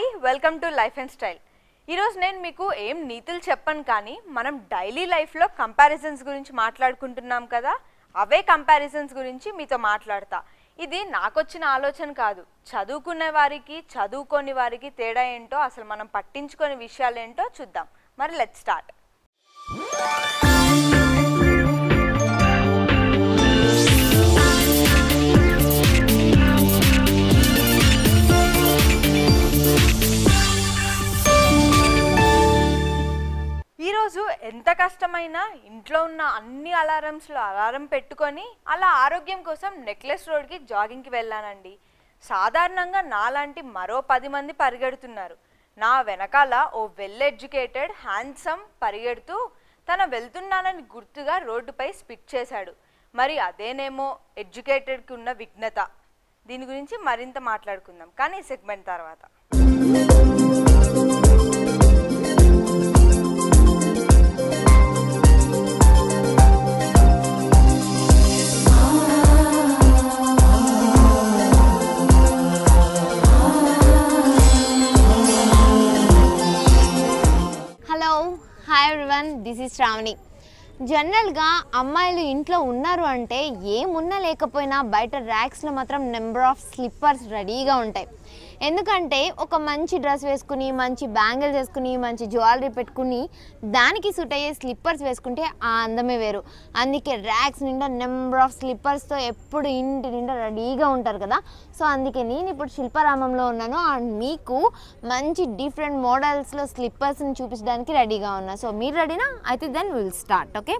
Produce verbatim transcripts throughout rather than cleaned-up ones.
Welcome to life and style. ఈరోజు నేను మీకు ఏం నీతులు చెప్పను, కానీ మనం డైలీ లైఫ్లో కంపారిజన్స్ గురించి మాట్లాడుకుంటున్నాం కదా, అవే కంపారిజన్స్ గురించి మీతో మాట్లాడతా. ఇది నాకొచ్చిన ఆలోచన కాదు, చదువుకునే వారికి చదువుకోని వారికి తేడా ఏంటో, అసలు మనం పట్టించుకునే విషయాలు ఏంటో చూద్దాం. మరి లెట్స్ స్టార్ట్. ఈరోజు ఎంత కష్టమైనా ఇంట్లో ఉన్న అన్ని అలారమ్స్లో అలారం పెట్టుకొని అలా ఆరోగ్యం కోసం నెక్లెస్ రోడ్కి జాగింగ్కి వెళ్ళానండి. సాధారణంగా నాలాంటి మరో పది మంది పరిగెడుతున్నారు. నా వెనకాల ఓ వెల్ ఎడ్యుకేటెడ్ హ్యాండ్సమ్ పరిగెడుతూ తన వెళ్తున్నానని గుర్తుగా రోడ్డుపై స్పిట్ చేశాడు. మరి అదేనేమో ఎడ్యుకేటెడ్కి ఉన్న విఘ్నత. దీని గురించి మరింత మాట్లాడుకుందాం, కానీ ఈ సెగ్మెంట్ తర్వాత. Hello, hi everyone, this is Shravani. జనరల్గా అమ్మాయిలు ఇంట్లో ఉన్నారు అంటే ఏమున్నా లేకపోయినా బయట ర్యాక్స్లో మాత్రం నెంబర్ ఆఫ్ స్లిప్పర్స్ రెడీగా ఉంటాయి. ఎందుకంటే ఒక మంచి డ్రెస్ వేసుకుని, మంచి బ్యాంగిల్స్ వేసుకుని, మంచి జ్యువెలరీ పెట్టుకుని దానికి సూట్ అయ్యే స్లిప్పర్స్ వేసుకుంటే ఆ అందమే వేరు. అందుకే ర్యాక్స్ నిండా నెంబర్ ఆఫ్ స్లిప్పర్స్తో ఎప్పుడు ఇంటి నిండా రెడీగా ఉంటారు కదా. సో అందుకే నేను ఇప్పుడు శిల్పారామంలో ఉన్నాను అండ్ మీకు మంచి డిఫరెంట్ మోడల్స్లో స్లిప్పర్స్ని చూపించడానికి రెడీగా ఉన్నా. సో మీరు రెడీనా? అయితే then will start. Okay,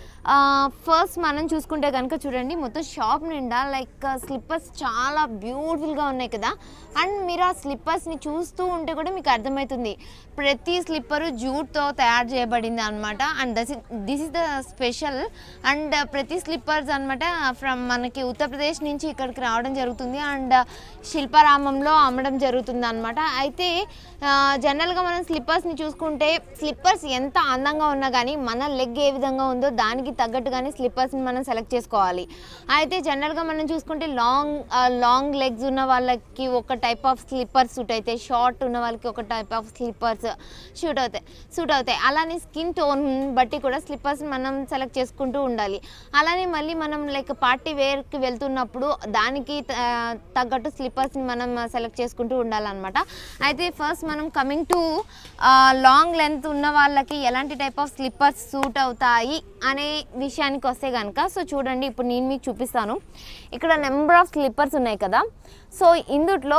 first మనం చూసుకుంటే కనుక చూడండి, మొత్తం షాప్ నిండా లైక్ స్లిప్పర్స్ చాలా బ్యూటిఫుల్గా ఉన్నాయి కదా. అండ్ మీరు ఆ స్లిప్పర్స్ని చూస్తూ ఉంటే కూడా మీకు అర్థమవుతుంది ప్రతి స్లిప్పరు జూట్తో తయారు చేయబడింది అనమాట. And thus this is the special. And ప్రతి స్లిప్పర్స్ అనమాట ఫ్రమ్ మనకి ఉత్తరప్రదేశ్ నుంచి ఇక్కడికి రావడం జరుగుతుంది అండ్ శిల్పారామంలో అమ్మడం జరుగుతుంది అనమాట. అయితే జనరల్గా మనం స్లిప్పర్స్ని చూసుకుంటే స్లిప్పర్స్ ఎంత అందంగా ఉన్నా కానీ మన లెగ్ ఏ విధంగా ఉందో దానికి తగ్గట్టుగానే స్లిప్పర్స్ని మనం సెలెక్ట్ చేసుకోవాలి. అయితే జనరల్గా మనం చూసుకుంటే లాంగ్ లాంగ్ లెగ్స్ ఉన్న వాళ్ళకి ఒక టైప్ ఆఫ్ స్లిప్పర్స్ సూట్ అవుతాయి, షార్ట్ ఉన్న వాళ్ళకి ఒక టైప్ ఆఫ్ స్లిప్పర్స్ షూట్ అవుతాయి సూట్ అవుతాయి అలానే స్కిన్ టోన్ బట్టి కూడా స్లిప్పర్స్ మనం సెలెక్ట్ చేసుకుంటూ ఉండాలి. అలానే మళ్ళీ మనం లైక్ పార్టీ వేర్కి వెళ్తున్నప్పుడు దానికి తగ్గట్టు స్లిప్పర్స్ని మనం సెలెక్ట్ చేసుకుంటూ ఉండాలన్నమాట. అయితే ఫస్ట్ మనం కమింగ్ టు లాంగ్ లెంత్ ఉన్న వాళ్ళకి ఎలాంటి టైప్ ఆఫ్ స్లిప్పర్స్ సూట్ అవుతాయి అనే విషయానికి వస్తే కనుక, సో చూడండి ఇప్పుడు నేను మీకు చూపిస్తాను. ఇక్కడ నెంబర్ ఆఫ్ స్లిప్పర్స్ ఉన్నాయి కదా. సో ఇందుట్లో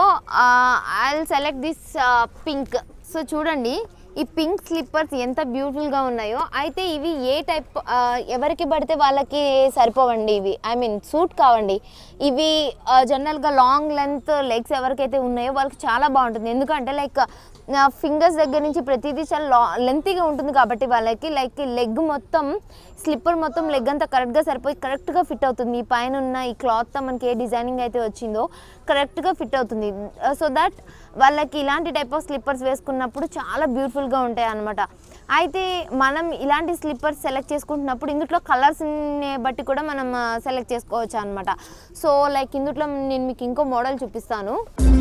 I will select this pink. So చూడండి ఈ పింక్ స్లిప్పర్స్ ఎంత బ్యూటిఫుల్గా ఉన్నాయో. అయితే ఇవి ఏ టైప్ ఎవరికి పడితే వాళ్ళకి సరిపోవండి, ఇవి ఐ మీన్ సూట్ కావండి. ఇవి జనరల్గా లాంగ్ లెంత్ లెగ్స్ ఎవరికైతే ఉన్నాయో వాళ్ళకి చాలా బాగుంటుంది. ఎందుకంటే లైక్ ఫింగర్స్ దగ్గర నుంచి ప్రతిదీ చాలా లా లెంతీగా ఉంటుంది కాబట్టి వాళ్ళకి లైక్ లెగ్ మొత్తం స్లిప్పర్ మొత్తం లెగ్ అంతా కరెక్ట్గా సరిపోయి కరెక్ట్గా ఫిట్ అవుతుంది. ఈ పైన ఉన్న ఈ క్లాత్తో మనకి ఏ డిజైనింగ్ అయితే వచ్చిందో కరెక్ట్గా ఫిట్ అవుతుంది. సో దట్ వాళ్ళకి ఇలాంటి టైప్ ఆఫ్ స్లిప్పర్స్ వేసుకున్నప్పుడు చాలా బ్యూటిఫుల్గా ఉంటాయి అన్నమాట. అయితే మనం ఇలాంటి స్లిప్పర్స్ సెలెక్ట్ చేసుకుంటున్నప్పుడు ఇందులో కలర్స్ని బట్టి కూడా మనం సెలెక్ట్ చేసుకోవచ్చు అనమాట. సో లైక్ ఇందులో నేను మీకు ఇంకో మోడల్ చూపిస్తాను.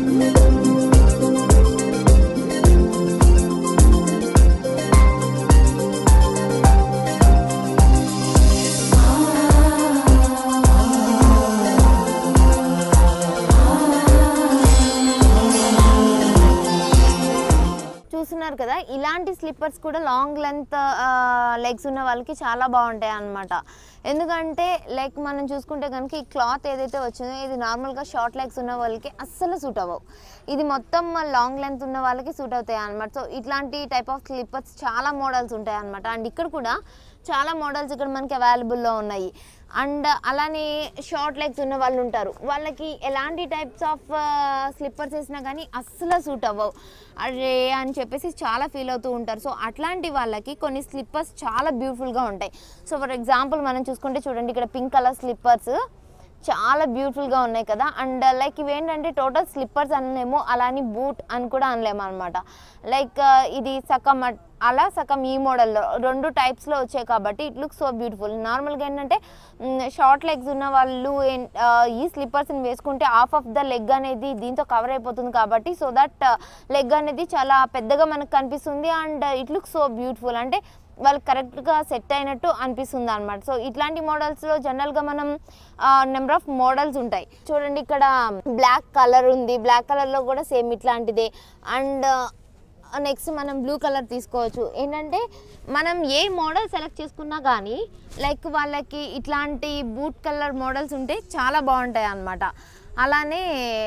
చూస్తున్నారు కదా, ఇలాంటి స్లిప్పర్స్ కూడా లాంగ్ లెంత్ లెగ్స్ ఉన్న వాళ్ళకి చాలా బాగుంటాయి అన్నమాట. ఎందుకంటే లైక్ మనం చూసుకుంటే కనుక ఈ క్లాత్ ఏదైతే వచ్చిందో ఇది నార్మల్గా షార్ట్ లెగ్స్ ఉన్న వాళ్ళకి అస్సలు సూట్ అవ్వవు. ఇది మొత్తం లాంగ్ లెంత్ ఉన్న వాళ్ళకి సూట్ అవుతాయి అన్నమాట. సో ఇట్లాంటి టైప్ ఆఫ్ స్లిప్పర్స్ చాలా మోడల్స్ ఉంటాయి అన్నమాట. అండ్ ఇక్కడ కూడా చాలా మోడల్స్ ఇక్కడ మనకి అవైలబుల్లో ఉన్నాయి. అండ్ అలానే షార్ట్ లెగ్స్ ఉన్న వాళ్ళు ఉంటారు, వాళ్ళకి ఎలాంటి టైప్స్ ఆఫ్ స్లిప్పర్స్ వేసినా కానీ అస్సలు సూట్ అవ్వవు అరే అని చెప్పేసి చాలా ఫీల్ అవుతూ ఉంటారు. సో అట్లాంటి వాళ్ళకి కొన్ని స్లిప్పర్స్ చాలా బ్యూటిఫుల్గా ఉంటాయి. సో ఫర్ ఎగ్జాంపుల్ మనం చూసుకుంటే చూడండి, ఇక్కడ పింక్ కలర్ స్లిప్పర్స్ చాలా బ్యూటిఫుల్గా ఉన్నాయి కదా. అండ్ లైక్ ఇవేంటంటే టోటల్ స్లిప్పర్స్ అనలేమో, అలానే బూట్ అని కూడా అనలేము అనమాట. లైక్ ఇది సక్క మట్ అలా సగం ఈ మోడల్లో రెండు టైప్స్లో వచ్చాయి కాబట్టి ఇట్ లుక్ సో బ్యూటిఫుల్. నార్మల్గా ఏంటంటే షార్ట్ లెగ్స్ ఉన్న వాళ్ళు ఈ స్లిప్పర్స్ని వేసుకుంటే హాఫ్ ఆఫ్ ద లెగ్ అనేది దీంతో కవర్ అయిపోతుంది కాబట్టి సో దట్ లెగ్ అనేది చాలా పెద్దగా మనకు కనిపిస్తుంది and it look so beautiful. అంటే వాళ్ళు కరెక్ట్గా సెట్ అయినట్టు అనిపిస్తుంది అనమాట. సో ఇట్లాంటి మోడల్స్లో జనరల్గా మనం నెంబర్ ఆఫ్ మోడల్స్ ఉంటాయి. చూడండి ఇక్కడ బ్లాక్ కలర్ ఉంది, బ్లాక్ కలర్లో కూడా సేమ్ ఇట్లాంటిదే. అండ్ నెక్స్ట్ మనం బ్లూ కలర్ తీసుకోవచ్చు. ఏంటంటే మనం ఏ మోడల్ సెలెక్ట్ చేసుకున్నా కానీ లైక్ వాళ్ళకి ఇట్లాంటి బూట్ కలర్ మోడల్స్ ఉంటే చాలా బాగుంటాయి అన్నమాట. అలానే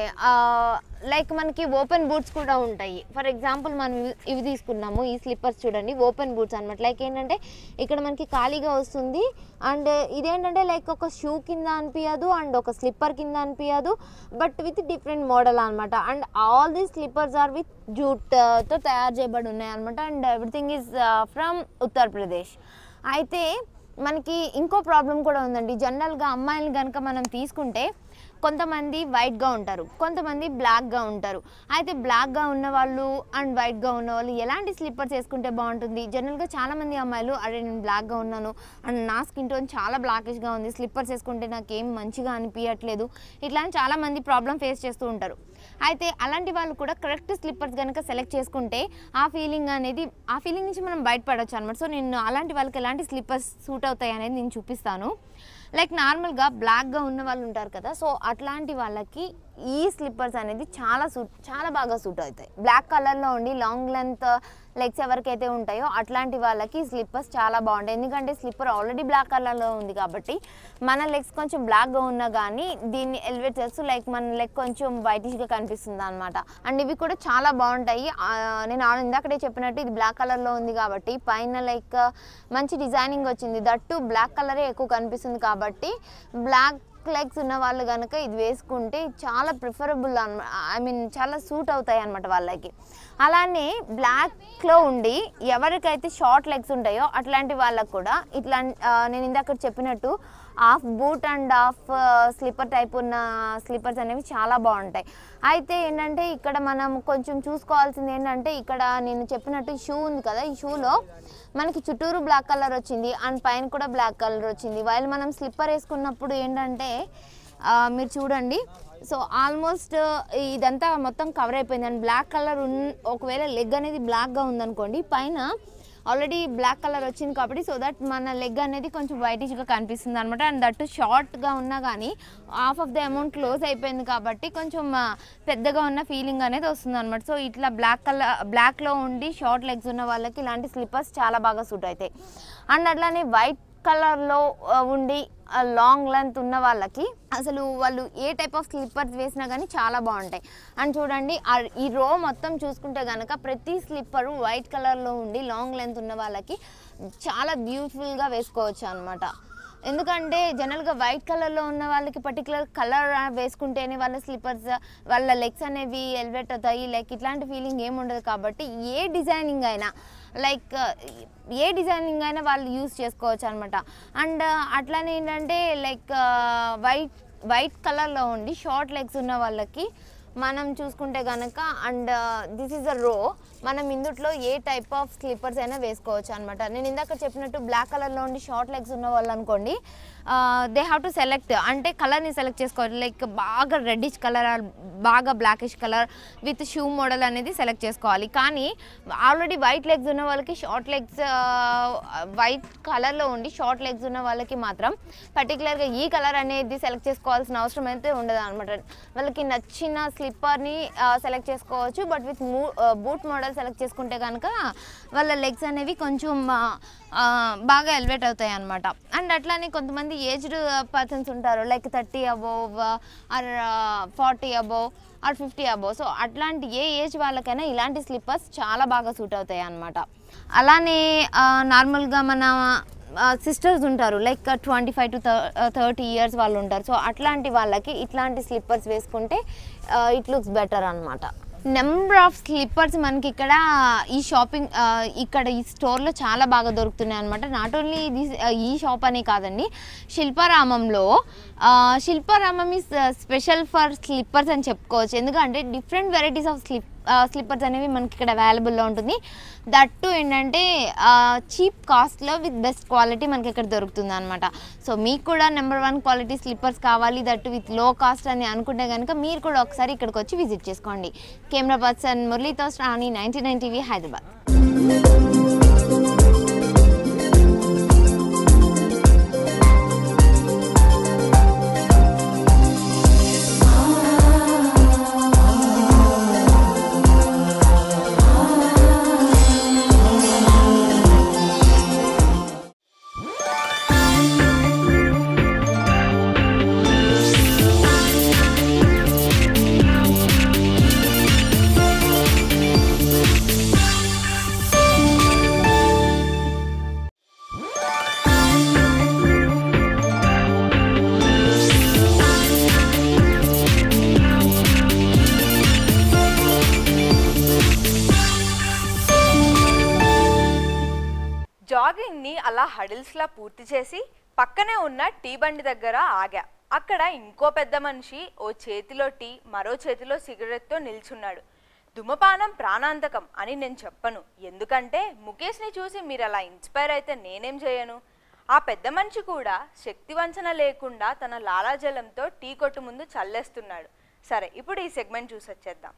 లైక్ మనకి ఓపెన్ బూట్స్ కూడా ఉంటాయి. ఫర్ ఎగ్జాంపుల్ మనం ఇవి తీసుకున్నాము, ఈ స్లిప్పర్స్ చూడండి ఓపెన్ బూట్స్ అనమాట. లైక్ ఏంటంటే ఇక్కడ మనకి ఖాళీగా వస్తుంది అండ్ ఇదేంటంటే లైక్ ఒక షూ కింద అనిపించదు అండ్ ఒక స్లిప్పర్ కింద అనిపించదు, బట్ విత్ డిఫరెంట్ మోడల్ అనమాట. And all these slippers are with జూట్తో తయారు చేయబడి ఉన్నాయి అనమాట. And everything is from Uttar Pradesh. అయితే మనకి ఇంకో ప్రాబ్లం కూడా ఉందండి. జనరల్గా అమ్మాయిలు కనుక మనం తీసుకుంటే కొంతమంది వైట్గా ఉంటారు, కొంతమంది బ్లాక్గా ఉంటారు. అయితే బ్లాక్గా ఉన్న వాళ్ళు అండ్ వైట్గా ఉన్న వాళ్ళు ఎలాంటి స్లిప్పర్స్ వేసుకుంటే బాగుంటుంది? జనరల్గా చాలామంది అమ్మాయిలు అరే నేను బ్లాక్గా ఉన్నాను అండ్ నా స్కిన్ టోన్ చాలా బ్లాకిష్గా ఉంది, స్లిప్పర్స్ వేసుకుంటే నాకేం మంచిగా అనిపించట్లేదు, ఇట్లాంటి చాలామంది ప్రాబ్లం ఫేస్ చేస్తూ ఉంటారు. అయితే అలాంటి వాళ్ళు కూడా కరెక్ట్ స్లిప్పర్స్ కనుక సెలెక్ట్ చేసుకుంటే ఆ ఫీలింగ్ అనేది ఆ ఫీలింగ్ నుంచి మనం బయటపడవచ్చు అనమాట. సో నేను అలాంటి వాళ్ళకి ఎలాంటి స్లిప్పర్స్ సూట్ అవుతాయి అనేది నేను చూపిస్తాను. లైక్ నార్మల్గా బ్లాక్గా ఉన్న వాళ్ళు ఉంటారు కదా, సో అట్లాంటి వాళ్ళకి ఈ స్లిప్పర్స్ అనేది చాలా సూట్ చాలా బాగా సూట్ అవుతాయి. బ్లాక్ కలర్లో ఉండి లాంగ్ లెంత్ లెగ్స్ ఎవరికైతే ఉంటాయో అట్లాంటి వాళ్ళకి స్లిప్పర్స్ చాలా బాగుంటాయి. ఎందుకంటే స్లిప్పర్ ఆల్రెడీ బ్లాక్ కలర్లో ఉంది కాబట్టి మన లెగ్స్ కొంచెం బ్లాక్గా ఉన్నా కానీ దీన్ని ఎలివేట్ చేస్తూ లైక్ మన లెగ్ కొంచెం వైటిష్గా కనిపిస్తుంది అనమాట. అండ్ ఇవి కూడా చాలా బాగుంటాయి. నేను ఇందాకడే చెప్పినట్టు ఇది బ్లాక్ కలర్లో ఉంది కాబట్టి పైన లైక్ మంచి డిజైనింగ్ వచ్చింది, దట్టు బ్లాక్ కలరే ఎక్కువ కనిపిస్తుంది కాబట్టి బ్లాక్ లెగ్స్ ఉన్న వాళ్ళు కనుక ఇది వేసుకుంటే చాలా ప్రిఫరబుల్ అనమాట. ఐ మీన్ చాలా సూట్ అవుతాయి అనమాట వాళ్ళకి. అలానే బ్లాక్లో ఉండి ఎవరికైతే షార్ట్ లెగ్స్ ఉంటాయో అట్లాంటి వాళ్ళకు కూడా ఇట్లా నేను ఇందాక చెప్పినట్టు half boot and half slipper type ఉన్న స్లిప్పర్స్ అనేవి చాలా బాగుంటాయి. అయితే ఏంటంటే ఇక్కడ మనం కొంచెం చూసుకోవాల్సింది ఏంటంటే ఇక్కడ నేను చెప్పినట్టు షూ ఉంది కదా, ఈ షూలో మనకి చుట్టూరు బ్లాక్ కలర్ వచ్చింది అండ్ పైన కూడా బ్లాక్ కలర్ వచ్చింది. వైల్ మనం స్లిప్పర్ వేసుకున్నప్పుడు ఏంటంటే మీరు చూడండి, సో ఆల్మోస్ట్ ఇదంతా మొత్తం కవర్ అయిపోయింది అండ్ బ్లాక్ కలర్ ఉన్ ఒకవేళ లెగ్ అనేది బ్లాక్గా ఉందనుకోండి పైన ఆల్రెడీ బ్లాక్ కలర్ వచ్చింది కాబట్టి సో దట్ మన లెగ్ అనేది కొంచెం వైటిష్గా కనిపిస్తుంది అనమాట. అండ్ దట్ షార్ట్గా ఉన్నా కానీ half of the amount close అయిపోయింది కాబట్టి కొంచెం పెద్దగా ఉన్న ఫీలింగ్ అనేది వస్తుంది అనమాట. సో ఇట్లా బ్లాక్ కలర్ బ్లాక్లో ఉండి షార్ట్ లెగ్స్ ఉన్న వాళ్ళకి ఇలాంటి స్లిప్పర్స్ చాలా బాగా సూట్ అవుతాయి. అండ్ అట్లానే వైట్ కలర్లో ఉండి లాంగ్ లెంత్ ఉన్న వాళ్ళకి అసలు వాళ్ళు ఏ టైప్ ఆఫ్ స్లిప్పర్స్ వేసినా కానీ చాలా బాగుంటాయి. అండ్ చూడండి ఈ రో మొత్తం చూసుకుంటే కనుక ప్రతి స్లిప్పరు వైట్ కలర్లో ఉండి లాంగ్ లెంత్ ఉన్న వాళ్ళకి చాలా బ్యూటిఫుల్గా వేసుకోవచ్చు అనమాట. ఎందుకంటే జనరల్గా వైట్ కలర్లో ఉన్న వాళ్ళకి పర్టికులర్ కలర్ వేసుకుంటేనే వాళ్ళ స్లిప్పర్స్ వాళ్ళ లెగ్స్ అనేవి ఎలివేట్ అవుతాయి, లైక్ ఇట్లాంటి ఫీలింగ్ ఏమి ఉండదు. కాబట్టి ఏ డిజైనింగ్ అయినా లైక్ ఏ డిజైనింగ్ అయినా వాళ్ళు యూస్ చేసుకోవచ్చు అనమాట. అండ్ అట్లానే ఏంటంటే లైక్ వైట్ వైట్ కలర్లో ఉండి షార్ట్ లెగ్స్ ఉన్న వాళ్ళకి మనం చూసుకుంటే కనుక అండ్ దిస్ ఈజ్ అ రో మనం ఇందుట్లో ఏ టైప్ ఆఫ్ స్లిప్పర్స్ అయినా వేసుకోవచ్చు అనమాట. నేను ఇందాక చెప్పినట్టు బ్లాక్ కలర్లో ఉండి షార్ట్ లెగ్స్ ఉన్న వాళ్ళు అనుకోండి దే హ్యావ్ టు సెలెక్ట్ అంటే కలర్ని సెలెక్ట్ చేసుకోవాలి. లైక్ బాగా రెడ్డిష్ కలర్ బాగా blackish colour with shoe model అనేది సెలెక్ట్ చేసుకోవాలి. కానీ ఆల్రెడీ వైట్ లెగ్స్ ఉన్న వాళ్ళకి షార్ట్ లెగ్స్ వైట్ కలర్లో ఉండి షార్ట్ లెగ్స్ ఉన్న వాళ్ళకి మాత్రం పర్టికులర్గా ఈ కలర్ అనేది సెలెక్ట్ చేసుకోవాల్సిన అవసరం అయితే ఉండదు అనమాట. వాళ్ళకి నచ్చిన స్లిప్పర్ని సెలెక్ట్ చేసుకోవచ్చు. But with boot model select చేసుకుంటే కనుక వాళ్ళ లెగ్స్ అనేవి కొంచెం బాగా ఎలివేట్ అవుతాయి అనమాట. అండ్ అట్లానే కొంతమంది ఏజ్డ్ పర్సన్స్ ఉంటారు like thirty above or forty above or fifty above. So అట్లాంటి ఏ ఏజ్ వాళ్ళకైనా ఇలాంటి స్లిప్పర్స్ చాలా బాగా సూట్ అవుతాయి అనమాట. అలానే నార్మల్గా మన సిస్టర్స్ ఉంటారు like twenty five to thirty years వాళ్ళు ఉంటారు. సో అట్లాంటి వాళ్ళకి ఇట్లాంటి స్లిప్పర్స్ వేసుకుంటే ఇట్ లుక్స్ బెటర్ అనమాట. నెంబర్ ఆఫ్ స్లిప్పర్స్ మనకి ఇక్కడ ఈ షాపింగ్ ఇక్కడ ఈ స్టోర్లో చాలా బాగా దొరుకుతున్నాయి అనమాట. నాట్ ఓన్లీ ఇది ఈ షాప్ అనే కాదండి, శిల్పారామంలో Shilparamam is special for slippers అని చెప్పుకోవచ్చు. ఎందుకంటే different varieties of slip slippers అనేవి మనకి ఇక్కడ అవైలబుల్లో ఉంటుంది. దట్టు ఏంటంటే చీప్ కాస్ట్లో విత్ బెస్ట్ క్వాలిటీ మనకి ఇక్కడ దొరుకుతుంది అనమాట. సో మీకు కూడా నెంబర్ వన్ క్వాలిటీ స్లిప్పర్స్ కావాలి, దట్టు విత్ లో కాస్ట్ అని అనుకుంటే కనుక మీరు కూడా ఒకసారి ఇక్కడికి వచ్చి విజిట్ చేసుకోండి. కెమెరా పర్సన్ మురళీతో Shravani, ninety nine TV, Hyderabad. జాగింగ్ని అలా హడిల్స్లా పూర్తి చేసి పక్కనే ఉన్న టీ బండి దగ్గర ఆగా. అక్కడ ఇంకో పెద్ద మనిషి ఓ చేతిలో టీ, మరో చేతిలో సిగరెట్తో నిల్చున్నాడు. ధూమపానం ప్రాణాంతకం అని నేను చెప్పను, ఎందుకంటే ముఖేష్ని చూసి మీరు అలా ఇన్స్పైర్ అయితే నేనేం చేయను. ఆ పెద్ద మనిషి కూడా శక్తి వంచన లేకుండా తన లాలాజలంతో టీ కొట్టు ముందు చల్లేస్తున్నాడు. సరే, ఇప్పుడు ఈ సెగ్మెంట్ చూసి వచ్చేద్దాం.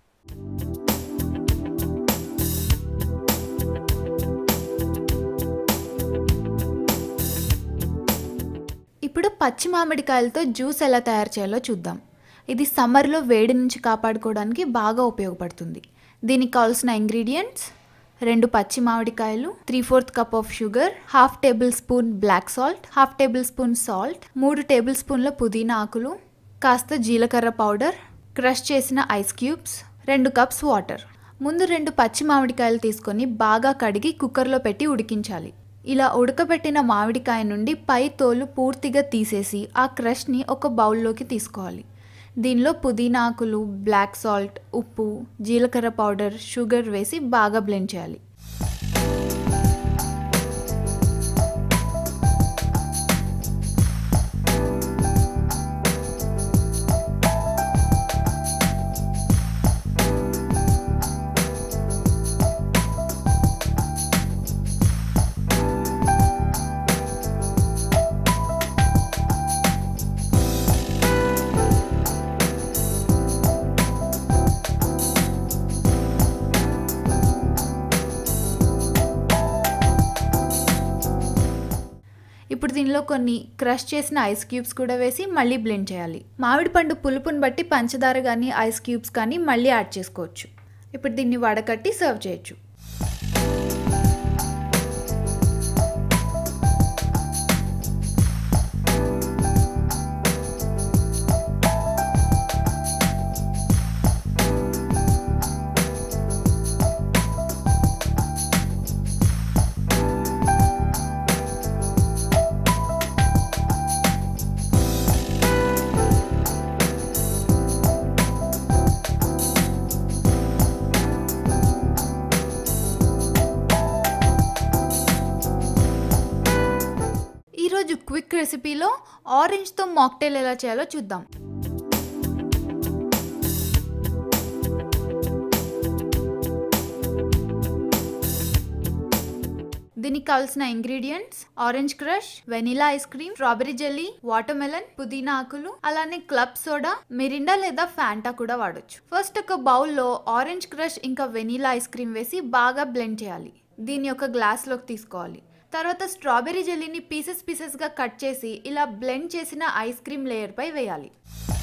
ఇప్పుడు పచ్చి మామిడికాయలతో జ్యూస్ ఎలా తయారు చేయాలో చూద్దాం. ఇది సమ్మర్లో వేడి నుంచి కాపాడుకోవడానికి బాగా ఉపయోగపడుతుంది. దీనికి కావాల్సిన ఇంగ్రీడియంట్స్: రెండు పచ్చి మామిడికాయలు, three fourth cup of sugar, half table spoon black salt, half table spoon salt, మూడు టేబుల్ స్పూన్ల పుదీనా ఆకులు, కాస్త జీలకర్ర పౌడర్, క్రష్ చేసిన ఐస్ క్యూబ్స్, రెండు కప్స్ వాటర్. ముందు రెండు పచ్చి మామిడికాయలు తీసుకొని బాగా కడిగి కుక్కర్లో పెట్టి ఉడికించాలి. ఇలా ఉడకబెట్టిన మామిడికాయ నుండి పై తోలు పూర్తిగా తీసేసి ఆ క్రష్ని ఒక బౌల్లోకి తీసుకోవాలి. దీనిలో పుదీనా ఆకులు, బ్లాక్ సాల్ట్, ఉప్పు, జీలకర్ర పౌడర్, షుగర్ వేసి బాగా బ్లెండ్ చేయాలి. ఇప్పుడు దీనిలో కొన్ని క్రష్ చేసిన ఐస్ క్యూబ్స్ కూడా వేసి మళ్ళీ బ్లెండ్ చేయాలి. మామిడి పండు పులుపుని బట్టి పంచదార కానీ ఐస్ క్యూబ్స్ కానీ మళ్ళీ యాడ్ చేసుకోవచ్చు. ఇప్పుడు దీన్ని వడకట్టి సర్వ్ చేయొచ్చు. ఈరోజు క్విక్ రెసిపీలో ఆరెంజ్తో మాక్టైల్ ఎలా చేయాలో చూద్దాం. దీనికి కావాల్సిన ingredients: orange crush, vanilla ice cream, strawberry jelly, watermelon, పుదీనా ఆకులు, అలానే క్లబ్ సోడా, మిరిండా లేదా ఫ్యాంటా కూడా వాడొచ్చు. ఫస్ట్ ఒక బౌల్లో ఆరెంజ్ క్రష్ ఇంకా వెనిలా ఐస్ క్రీమ్ వేసి బాగా బ్లెండ్ చేయాలి. దీన్ని ఒక గ్లాస్లోకి తీసుకోవాలి. తర్వాత స్ట్రాబెరీ జెల్లీని పీసెస్ పీసెస్గా కట్ చేసి ఇలా బ్లెండ్ చేసిన ఐస్ క్రీమ్ లేయర్పై వేయాలి.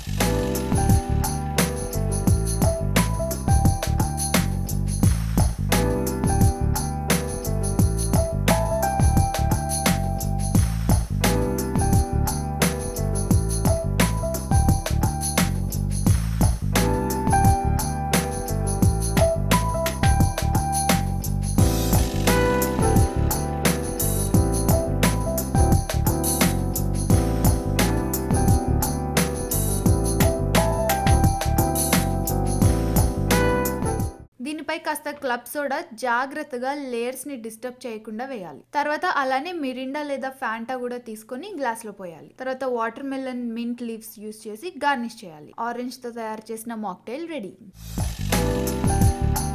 దీనిపై కాస్త క్లబ్ సోడా జాగ్రత్తగా లేయర్స్ ని డిస్టర్బ్ చేయకుండా వేయాలి. తర్వాత అలానే మిరిండా లేదా ఫ్యాంటా కూడా తీసుకొని గ్లాస్ లో పోయాలి. తర్వాత watermelon, mint leaves use చేసి గార్నిష్ చేయాలి. ఆరెంజ్ తో తయారు చేసిన మాక్టైల్ రెడీ.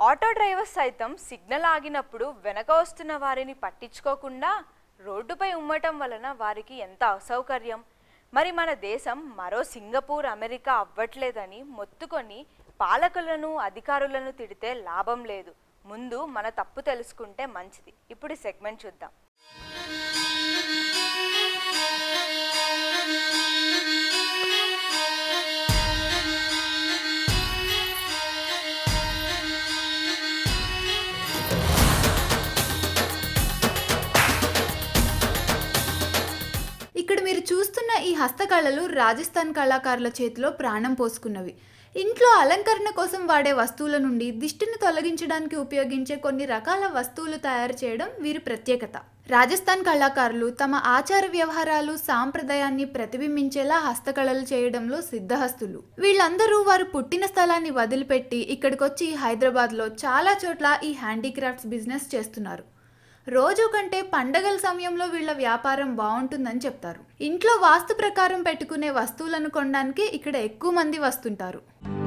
ఆటో డ్రైవర్స్ సైతం సిగ్నల్ ఆగినప్పుడు వెనక వస్తున్న వారిని పట్టించుకోకుండా రోడ్డుపై ఉమ్మటం వలన వారికి ఎంత అసౌకర్యం. మరి మన దేశం మరో సింగపూర్, అమెరికా అవ్వట్లేదని మొత్తుకొని పాలకులను, అధికారులను తిడితే లాభం లేదు. ముందు మన తప్పు తెలుసుకుంటే మంచిది. ఇప్పుడు ఈ సెగ్మెంట్ చూద్దాం. ఇక్కడ మీరు చూస్తున్న ఈ హస్తకళలు రాజస్థాన్ కళాకారుల చేతిలో ప్రాణం పోసుకున్నవి. ఇంట్లో అలంకరణ కోసం వాడే వస్తువుల నుండి దిష్టిని తొలగించడానికి ఉపయోగించే కొన్ని రకాల వస్తువులు తయారు చేయడం వీరి ప్రత్యేకత. రాజస్థాన్ కళాకారులు తమ ఆచార వ్యవహారాలు, సాంప్రదాయాన్ని ప్రతిబింబించేలా హస్తకళలు చేయడంలో సిద్ధహస్తులు. వీళ్ళందరూ వారు పుట్టిన స్థలాన్ని వదిలిపెట్టి ఇక్కడికొచ్చి హైదరాబాద్లో చాలా చోట్ల ఈ హ్యాండీక్రాఫ్ట్స్ బిజినెస్ చేస్తున్నారు. రోజు కంటే పండగల సమయంలో వీళ్ళ వ్యాపారం బాగుంటుందని చెప్తారు. ఇంట్లో వాస్తు ప్రకారం పెట్టుకునే వస్తువులను కొనడానికి ఇక్కడ ఎక్కువ మంది వస్తుంటారు.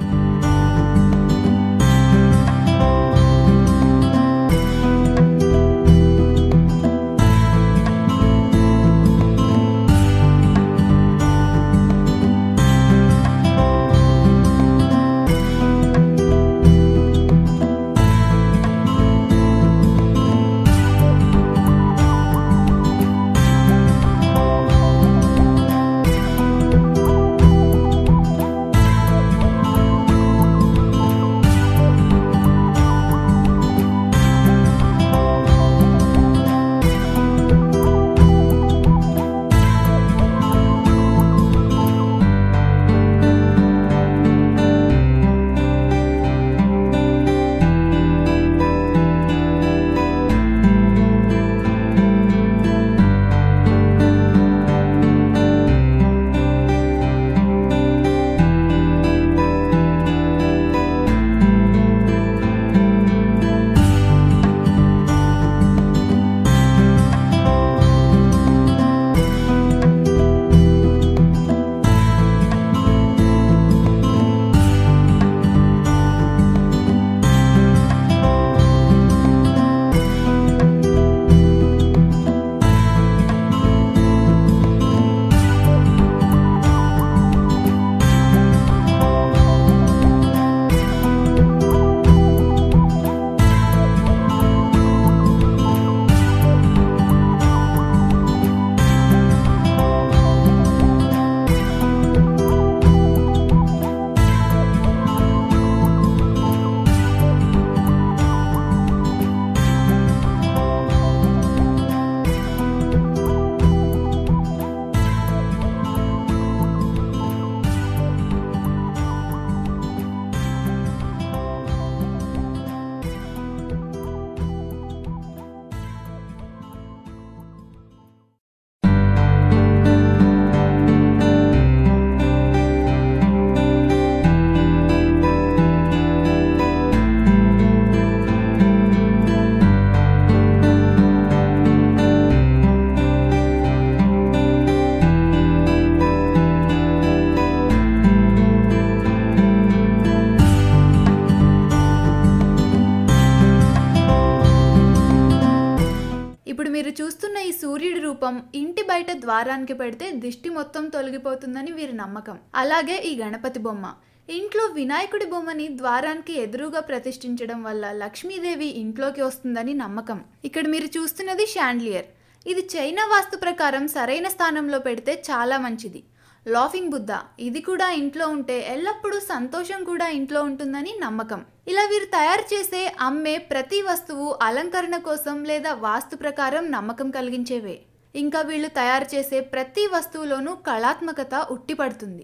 మీరు చూస్తున్న ఈ సూర్యుడి రూపం ఇంటి బయట ద్వారానికి పెడితే దిష్టి మొత్తం తొలగిపోతుందని వీరి నమ్మకం. అలాగే ఈ గణపతి బొమ్మ, ఇంట్లో వినాయకుడి బొమ్మని ద్వారానికి ఎదురుగా ప్రతిష్ఠించడం వల్ల లక్ష్మీదేవి ఇంట్లోకి వస్తుందని నమ్మకం. ఇక్కడ మీరు చూస్తున్నది షాండ్లియర్. ఇది చైనా వాస్తు ప్రకారం సరైన స్థానంలో పెడితే చాలా మంచిది. లాఫింగ్ బుద్ధ, ఇది కూడా ఇంట్లో ఉంటే ఎల్లప్పుడూ సంతోషం కూడా ఇంట్లో ఉంటుందని నమ్మకం. ఇలా వీరు తయారు చేసే, అమ్మే ప్రతి వస్తువు అలంకరణ కోసం లేదా వాస్తు ప్రకారం నమ్మకం కలిగించేవే. ఇంకా వీళ్ళు తయారు చేసే ప్రతి వస్తువులోనూ కళాత్మకత ఉట్టిపడుతుంది.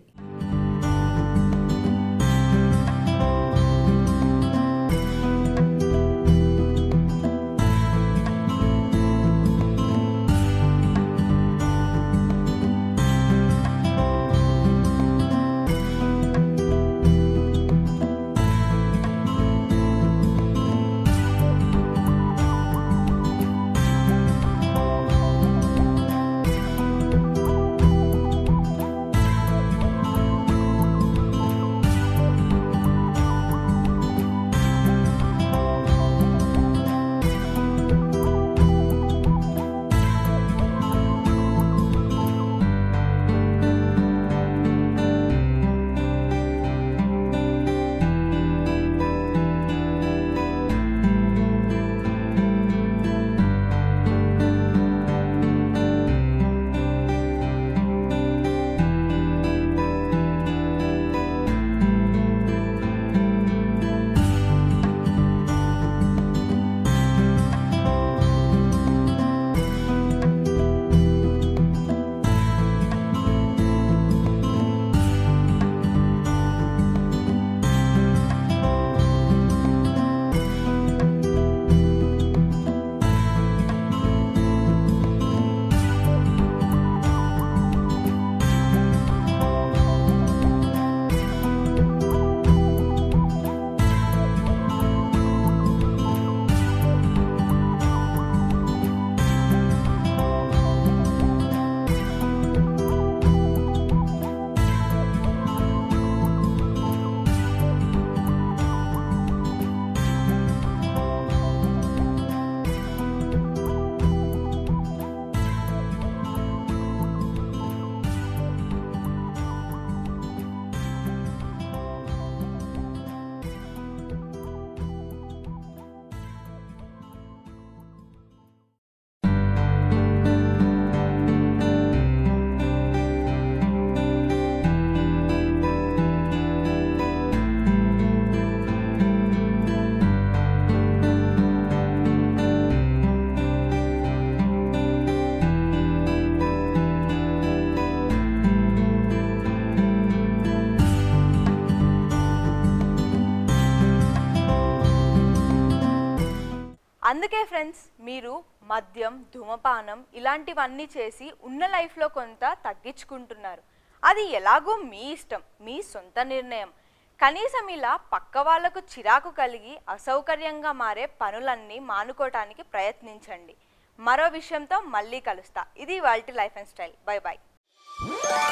అందుకే ఫ్రెండ్స్, మీరు మద్యం, ధూమపానం ఇలాంటివన్నీ చేసి ఉన్న లైఫ్లో కొంత తగ్గించుకుంటున్నారు. అది ఎలాగో మీ ఇష్టం, మీ సొంత నిర్ణయం. కనీసం ఇలా పక్క వాళ్లకు చిరాకు కలిగి అసౌకర్యంగా మారే పనులన్నీ మానుకోవటానికి ప్రయత్నించండి. మరో విషయంతో మళ్ళీ కలుస్తా. ఇది ఇవాల్టి life and style. Bye bye.